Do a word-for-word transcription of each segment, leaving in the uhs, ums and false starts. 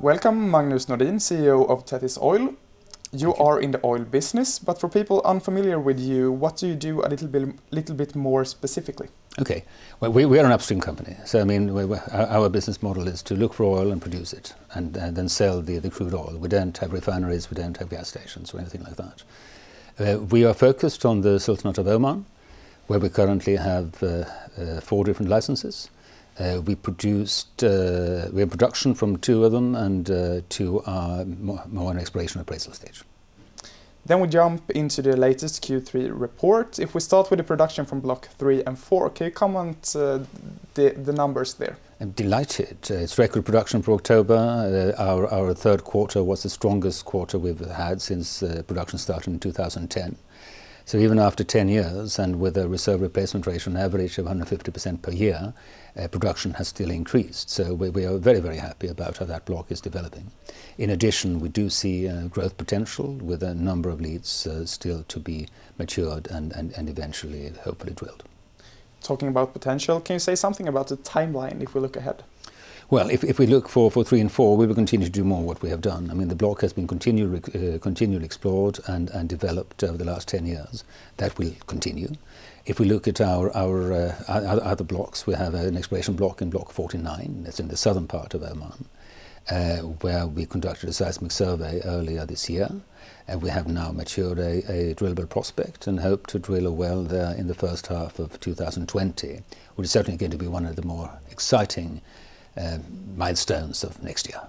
Welcome, Magnus Nordin, C E O of Tethys Oil. You are in the oil business, but for people unfamiliar with you, what do you do a little bit, little bit more specifically? Okay, well, we, we are an upstream company. So, I mean, we, we, our, our business model is to look for oil and produce it, and, and then sell the, the crude oil. We don't have refineries, we don't have gas stations or anything like that. Uh, we are focused on the Sultanate of Oman, where we currently have uh, uh, four different licenses. Uh, we produced, uh, we have production from two of them, and uh, two are more, more an exploration appraisal stage. Then we jump into the latest Q three report. If we start with the production from Block three and four, can you comment uh, the, the numbers there? I'm delighted. Uh, it's record production for October. Uh, our, our third quarter was the strongest quarter we've had since uh, production started in two thousand ten. So even after ten years, and with a reserve replacement ratio on average of one hundred fifty percent per year, uh, production has still increased. So we, we are very, very happy about how that block is developing. In addition, we do see uh, growth potential with a number of leads uh, still to be matured and, and, and eventually, hopefully, drilled. Talking about potential, can you say something about the timeline if we look ahead? Well, if, if we look for, for three and four, we will continue to do more what we have done. I mean, the block has been continually, uh, continually explored and, and developed over the last ten years. That will continue. If we look at our, our uh, other blocks, we have an exploration block in Block forty-nine, that's in the southern part of Oman, uh, where we conducted a seismic survey earlier this year. And we have now matured a, a drillable prospect and hope to drill a well there in the first half of two thousand twenty, which is certainly going to be one of the more exciting Uh, milestones of next year.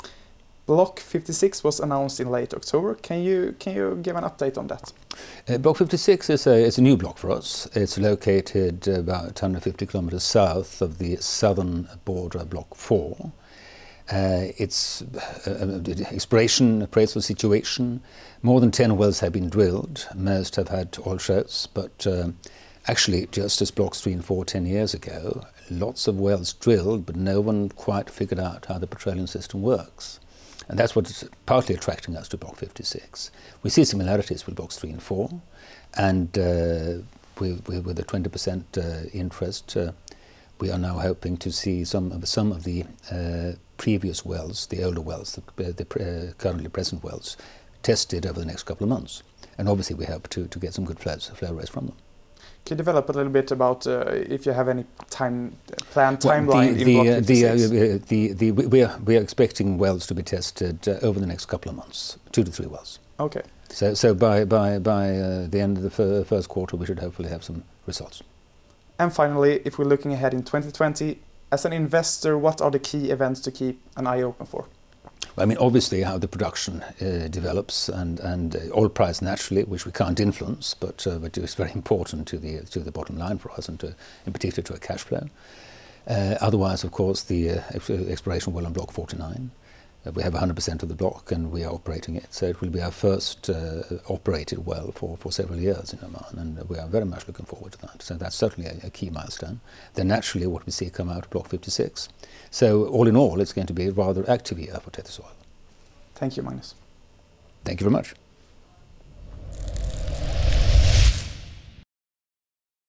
Block fifty-six was announced in late October. Can you can you give an update on that? Uh, block fifty-six is a, is a new block for us. It's located about one hundred fifty kilometers south of the southern border, Block four. Uh, it's an exploration appraisal situation. More than ten wells have been drilled. Most have had oil shows, but um, actually, just as Blocks three and four ten years ago, lots of wells drilled, but no one quite figured out how the petroleum system works. And that's what's partly attracting us to Block fifty-six. We see similarities with Blocks three and four, and uh, we, we, with a twenty percent uh, interest, uh, we are now hoping to see some of, some of the uh, previous wells, the older wells, the, the uh, currently present wells, tested over the next couple of months. And obviously we hope to, to get some good flows, flow rates from them. Can you develop a little bit about uh, if you have any time planned well, timeline the, in the, Block fifty-six? The, uh, the, the, we, are, we are expecting wells to be tested uh, over the next couple of months, two to three wells. Okay. So, so by, by, by uh, the end of the fir first quarter, we should hopefully have some results. And finally, if we're looking ahead in twenty twenty, as an investor, what are the key events to keep an eye open for? I mean, obviously how the production uh, develops, and, and uh, oil price naturally, which we can't influence, but, uh, but it's very important to the, to the bottom line for us, and to, in particular to our cash flow. Uh, otherwise, of course, the uh, exploration well on Block forty-nine. Uh, we have one hundred percent of the block and we are operating it, so it will be our first uh, operated well for, for several years in Oman, and we are very much looking forward to that. So that's certainly a, a key milestone. Then naturally what we see come out of Block fifty-six. So all in all, it's going to be a rather active year for Tethys Oil. Thank you, Magnus. Thank you very much.